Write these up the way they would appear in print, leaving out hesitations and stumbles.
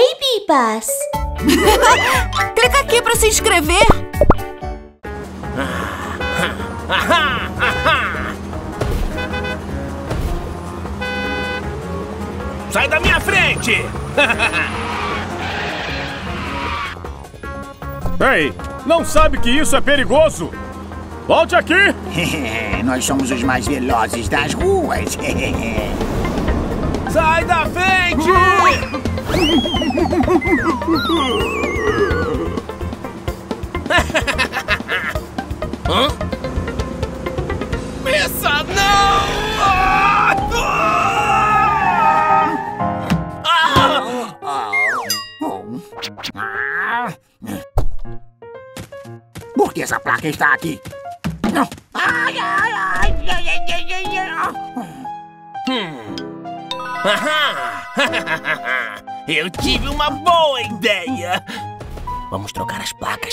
Bibas! Clica aqui pra se inscrever. Sai da minha frente! Ei, não sabe que isso é perigoso? Volte aqui! Nós somos os mais velozes das ruas. Sai da frente! Hã? Missa, não! Por que essa placa está aqui? Não! Ai, ai, ai, ai, ai, ai, ai. Eu tive uma boa ideia! Vamos trocar as placas.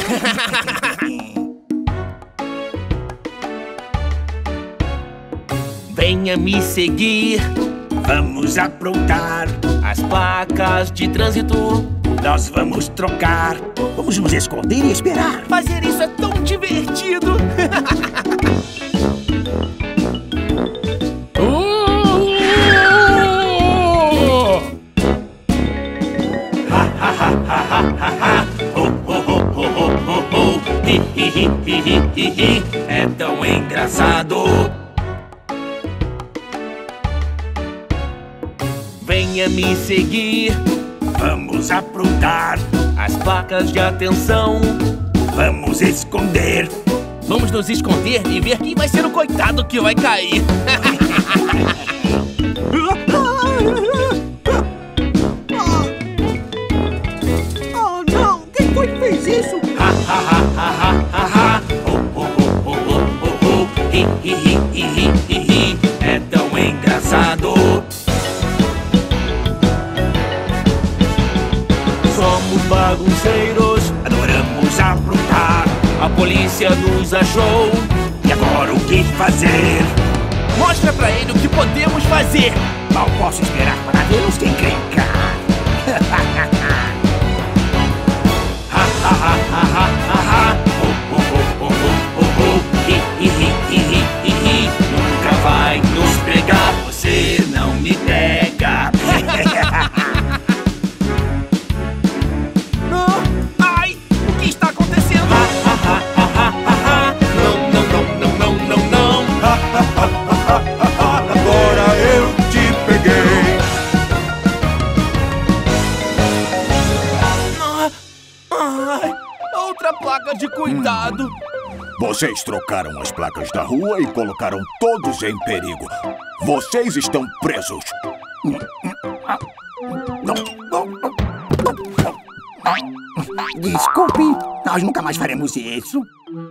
Venha me seguir. Vamos aprontar. As placas de trânsito Nós vamos trocar. Vamos nos esconder e esperar. Fazer isso é tão divertido. É tão engraçado. Venha me seguir. Vamos aprontar. As placas de atenção. Vamos esconder. Vamos nos esconder e ver quem vai ser o coitado que vai cair. Oh, não! Quem foi que fez isso? É tão engraçado. Somos bagunceiros, Adoramos aprontar. a polícia nos achou. E agora o que fazer? Mostra pra ele o que podemos fazer. Mal posso esperar para vê-los te encrencar. Nunca vai nos pegar. Você não me pega. Ai, o que está acontecendo? Não, não, não, não, não, não, não. Agora eu te peguei! Ai, outra placa de cuidado. Vocês trocaram as placas da rua e colocaram todos em perigo. Vocês estão presos. Desculpe, nós nunca mais faremos isso.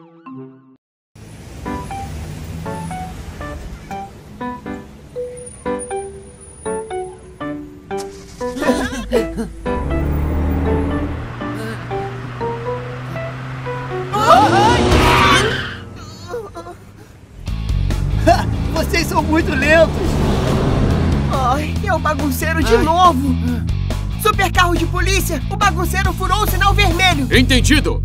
Vocês são muito lentos! Ai, é o bagunceiro de novo! Super carro de polícia! O bagunceiro furou o sinal vermelho! Entendido!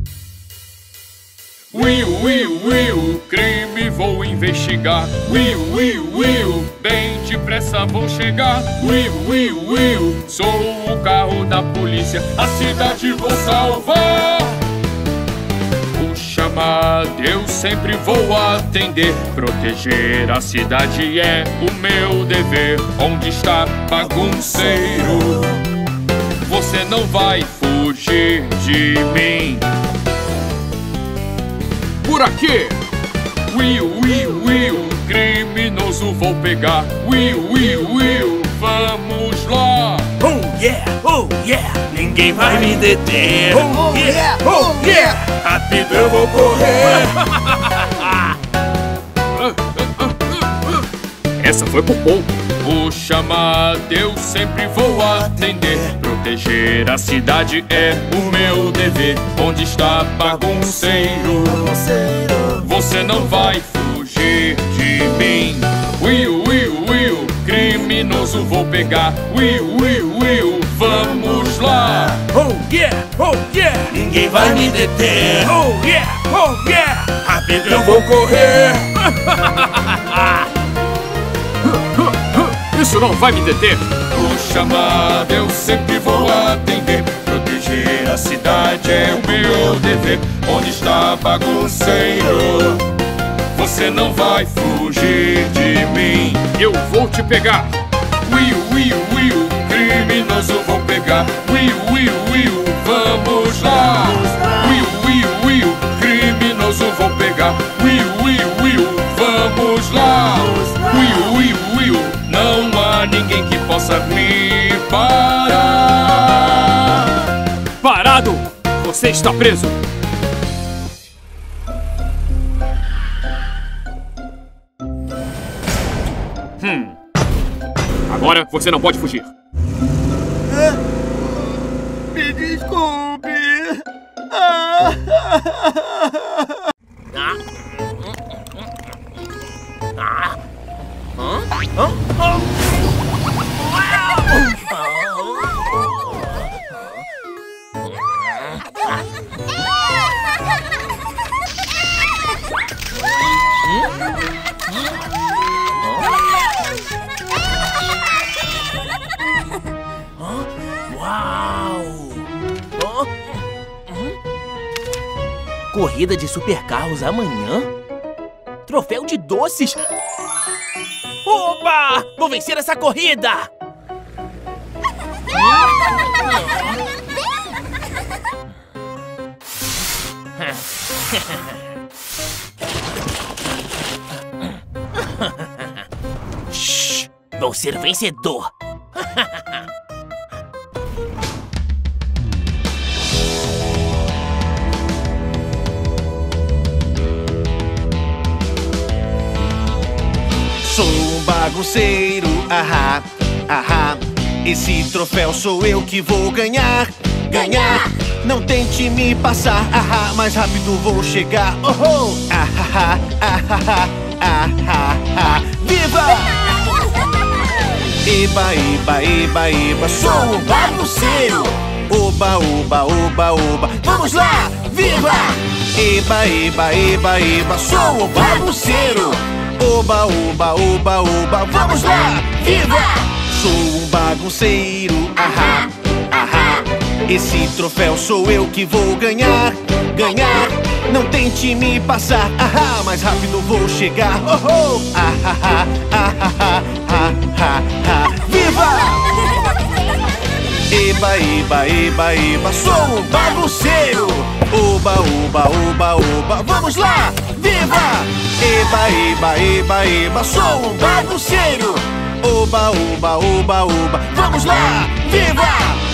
Will, crime vou investigar. Will, bem depressa vou chegar. Will, sou o carro da polícia. A cidade vou salvar. O chamado eu sempre vou atender. Proteger a cidade é o meu dever. Onde está bagunceiro? Você não vai fugir de mim. Por aqui! Will, criminoso vou pegar. Will, vamos lá! Oh yeah, ninguém vai me deter. Oh yeah! Rápido eu vou correr. Essa foi por pouco. O chamado eu sempre vou atender. Proteger a cidade é o meu dever. Onde está bagunceiro? Você não vai fugir de mim. Will, criminoso vou pegar. Will, vamos lá! ninguém vai me deter. Oh yeah, oh yeah. Rápido eu vou correr. Isso não vai me deter. O chamado eu sempre vou atender. Proteger a cidade é o meu dever. Onde está, bagunceiro? Você não vai fugir de mim. Eu vou te pegar. Will, criminoso vou pegar. Will, vamos lá. Will, criminoso vou pegar. Will, vamos lá. Will, não há ninguém que possa me parar. Parado! Você está preso. Agora você não pode fugir. Me desculpe. Corrida de supercarros amanhã? Troféu de doces? Opa! Vou vencer essa corrida! Shhh! Vou ser vencedor! Sou um bagunceiro, ahá, ahá. Esse troféu sou eu que vou ganhar, ganhar. Não tente me passar, ahá, mais rápido vou chegar. Oh, oh, ahá, ahá, ahá, ahá. Viva! Eba, eba, eba, eba, sou um bagunceiro. Oba, oba, oba, oba, vamos lá, viva! Eba, eba, eba, eba, sou um bagunceiro. Oba, oba, oba, oba, vamos lá, viva! Sou um bagunceiro, ahá, ahá. Esse troféu sou eu que vou ganhar, ganhar. Não tente me passar, ahá, mais rápido vou chegar. Oh, oh, ahá, ahá, ahá, ahá. Viva! Eba, eba, eba, eba, sou um bagunceiro. Oba, oba, oba, oba, vamos lá, viva! Eba, eba, eba, eba, sou um bagunceiro. Oba, oba, oba, oba, vamos lá, viva!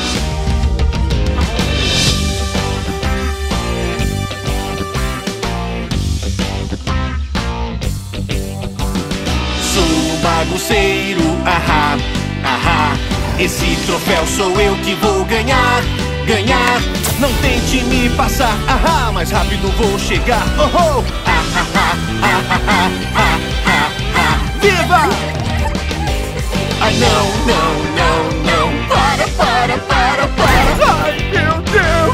Sou um bagunceiro, ahá, ahá. Esse troféu sou eu que vou ganhar, ganhar. Não tente me passar, ahá, mais rápido vou chegar. Oh, oh, ahá, ahá, ahá, ahá. Viva! Ai, não, não, não, não. Para. Ai, meu Deus!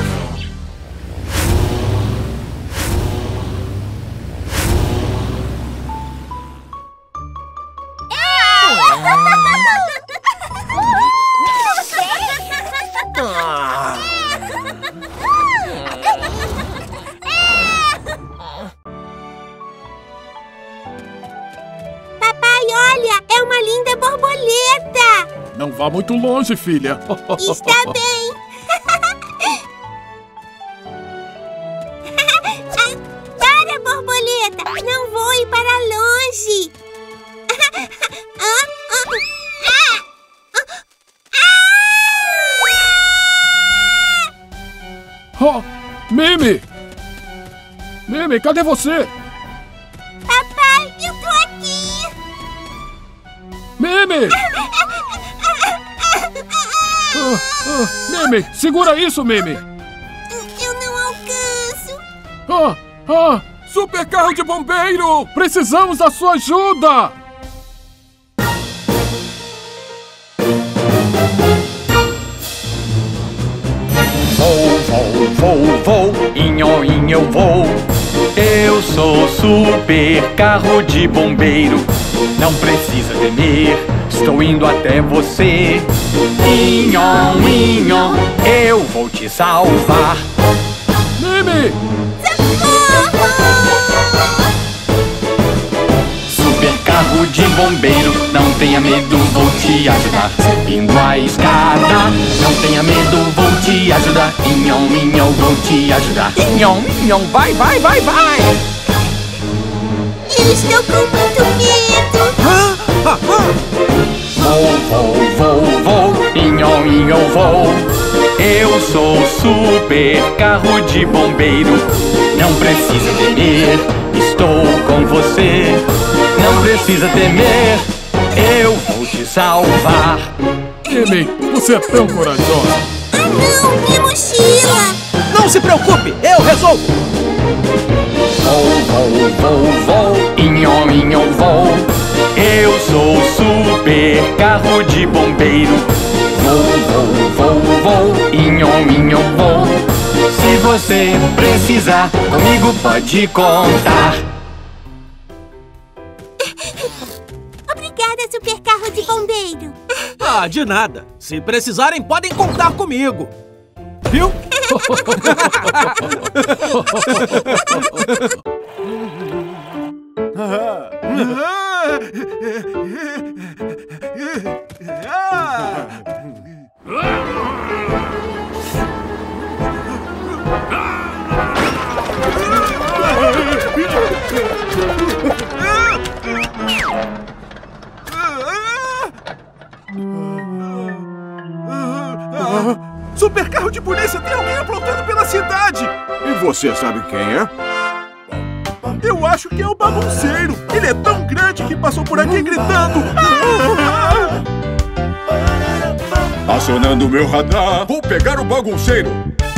Não vá muito longe, filha. Está bem. Para, borboleta. Não voe para longe. Oh, Mimi! Mimi, cadê você? Papai, eu tô aqui. Mimi! Mimi, segura isso, Mimi! Eu não alcanço. Super carro de bombeiro! Precisamos da sua ajuda! Vou, inho eu vou. Eu sou super carro de bombeiro. Não precisa temer, estou indo até você. Inho, eu vou te salvar. Mimi! Super carro de bombeiro, não tenha medo, vou te ajudar. Subindo a escada, não tenha medo, vou te ajudar. Inho, vou te ajudar. Inho, vai! Eu estou com muito medo. Vou, inho vou. Eu sou super carro de bombeiro. Não precisa temer, estou com você. Não precisa temer, eu vou te salvar. Amy, você é tão corajosa. Ah não, minha mochila. Não se preocupe, eu resolvo. Vou, inho vou. Eu sou super carro de bombeiro. Vou, inho vou. Se você precisar, comigo pode contar. Obrigada, super carro de bombeiro. Ah, de nada. Se precisarem, podem contar comigo. Viu? Super carro de polícia, tem alguém aprontando pela cidade! E você sabe quem é? Eu acho que é o bagunceiro! Ele é tão grande que passou por aqui gritando! Acionando meu radar, vou pegar o bagunceiro.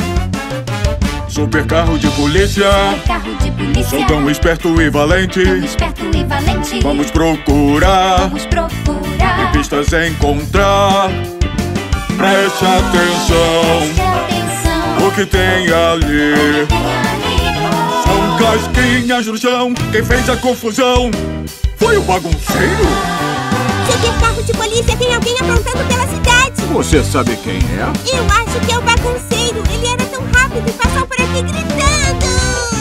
Super carro de polícia, Carro de polícia. sou tão esperto e valente. Esperto e valente. Vamos procurar Vamos procurar. e pistas encontrar. Preste atenção, Preste atenção. o que tem ali? São casquinhas no chão, quem fez a confusão foi o bagunceiro. Super carro de polícia, tem alguém aprontando pela cidade. Você sabe quem é? Eu acho que é o bagunceiro. Ele era tão rápido e passou por aqui gritando.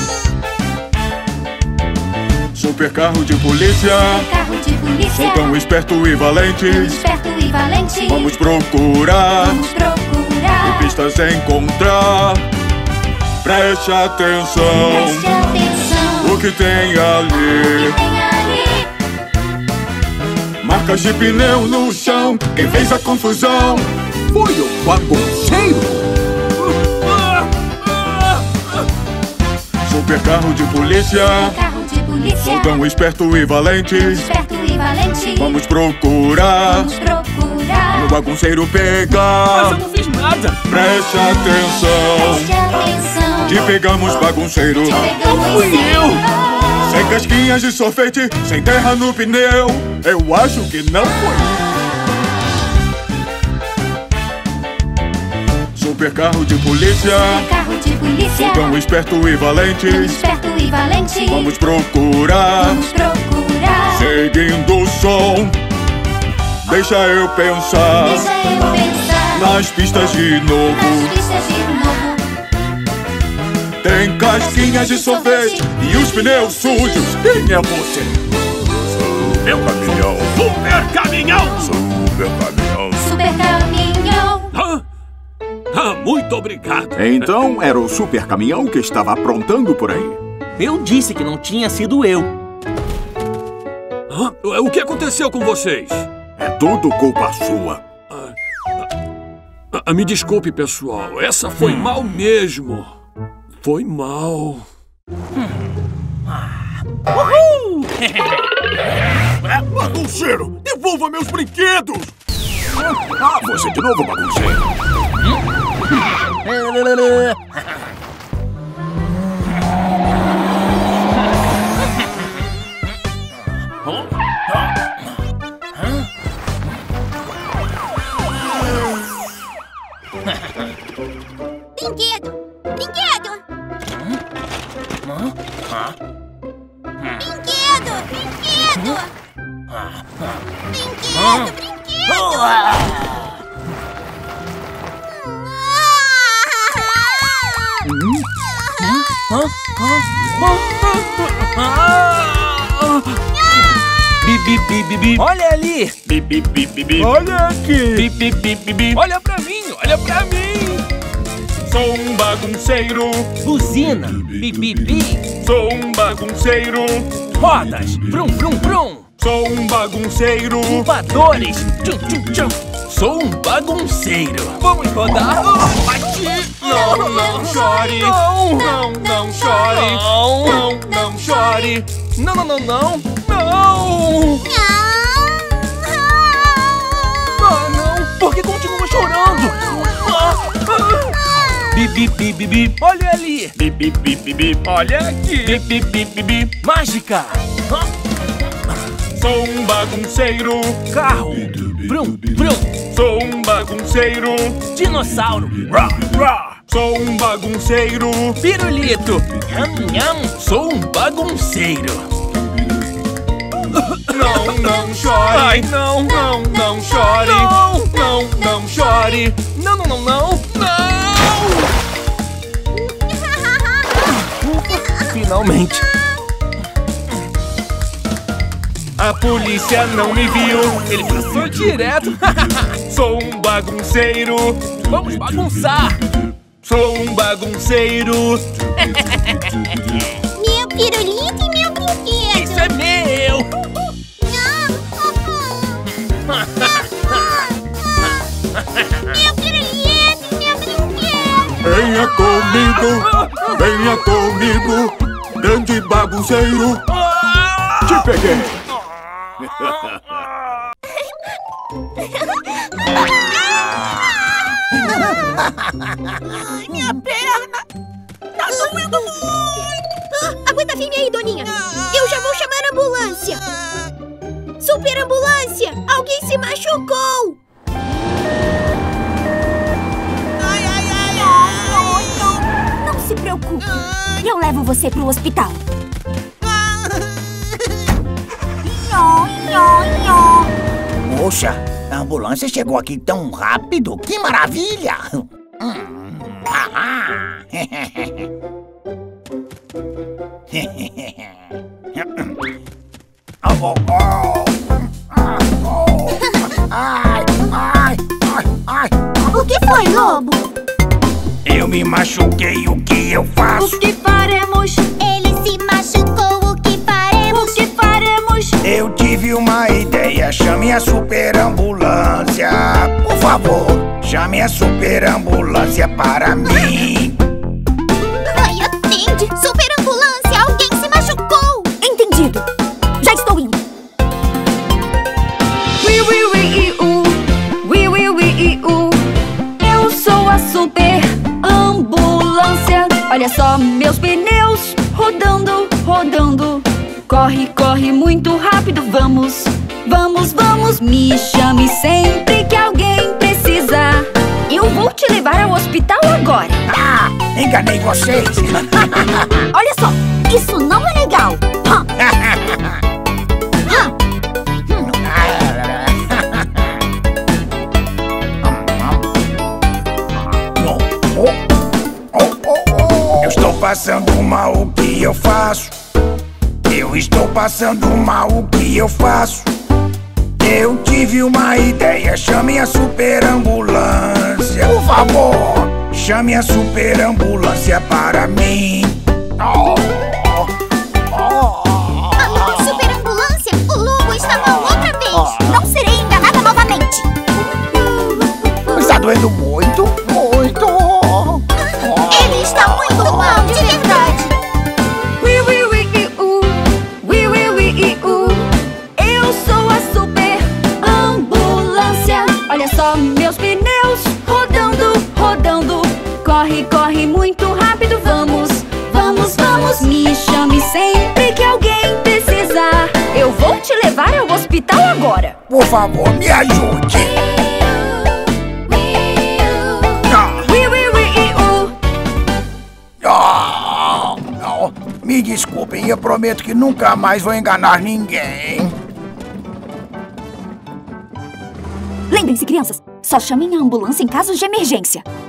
Super carro de polícia, Carro de polícia. sou tão esperto e valente. Esperto e valente. Vamos procurar Vamos procurar. e pistas encontrar. Preste atenção, Preste atenção. o que tem ali? Tem ali. Marcas de pneu no chão, quem fez a confusão foi o bagunceiro. Super carro de polícia, Carro de polícia. sou tão esperto e valente. Esperto e valente. Vamos procurar Vamos procurar. o bagunceiro pegar. não fiz nada! Preste atenção, Preste atenção. te pegamos bagunceiro. Pegamos fui eu. Sem casquinhas de sorvete, sem terra no pneu. Eu acho que não foi. Super carro de polícia, Carro de polícia. tão esperto e valente. Esperto e valente. Vamos procurar, Vamos procurar. seguindo o som. Deixa eu pensar Deixa eu pensar. nas pistas de Nas novo. pistas de novo. Tem casquinhas de sorvete e os pneus sujos. Quem é você? Meu caminhão. Super caminhão! Super caminhão. Super caminhão. Ah, muito obrigado. Então era o super caminhão que estava aprontando por aí. Eu disse que não tinha sido eu. O que aconteceu com vocês? É tudo culpa sua. Me desculpe, pessoal. Essa foi mal mesmo. Foi mal. Bagunceiro, devolva meus brinquedos! Você de novo, bagunceiro. Brinquedo! Brinquedo! Brinquedo! Brinquedo! Brinquedo! Brinquedo! Olha ali! Olha aqui! Olha pra mim, olha pra mim! Sou um bagunceiro, Buzina! Bi. sou um bagunceiro, Rodas! Brum! sou um bagunceiro, Voadores! Tchum! Sou um bagunceiro! vamos rodar! Bati! Não chore! Não chore! Não chore! Não! Ah, não! Por que continua chorando? Bi. Olha ali! Olha aqui! Bi. Mágica! Sou um bagunceiro, Carro! Brum! sou um bagunceiro, Dinossauro! sou um bagunceiro, Pirulito! Nham! Sou um bagunceiro! não chore! Ai, não! Não chore! Não chore! Não! Finalmente! A polícia não me viu, Ele passou direto! sou um bagunceiro, Vamos bagunçar! sou um bagunceiro, Meu pirulito e meu brinquedo! Isso é meu! Meu pirulito e meu brinquedo! Venha comigo, grande bagunceiro. Te peguei. Minha perna! Tá doendo muito! Aguenta firme aí, Doninha! Eu já vou chamar a ambulância! Super ambulância! Alguém se machucou! Não se preocupe! Eu levo você pro hospital! Poxa, a ambulância chegou aqui tão rápido. Que maravilha! O que foi, Lobo? Eu me machuquei, o que eu faço? O que faremos? Ele se machucou, o que faremos? O que faremos? Eu tive uma ideia, chame a super ambulância. Por favor, chame a super ambulância para mim. Ai, atende! Super ambulância! Alguém se machucou! Entendido! Já estou indo! Eu sou a super ambulância. Olha só meus pneus rodando. Corre muito rápido, vamos. Me chame sempre que alguém precisar. Eu vou te levar ao hospital agora. Ah, enganei vocês. Olha só! Isso não é legal! Eu estou passando mal, o que eu faço? Eu estou passando mal, o que eu faço? Eu tive uma ideia, chame a super ambulância. Por favor, chame a super ambulância para mim. Alô, super ambulância! O lobo está mal outra vez! Não serei enganada novamente! Está doendo muito. Ele está muito mal, de verdade! Eu sou a super ambulância. Olha só meus pneus rodando. Corre muito rápido, vamos. Me chame sempre que alguém precisar. Eu vou te levar ao hospital agora. Por favor, me ajude. Me desculpem, eu prometo que nunca mais vou enganar ninguém. Lembrem-se, crianças, só chamem a ambulância em casos de emergência.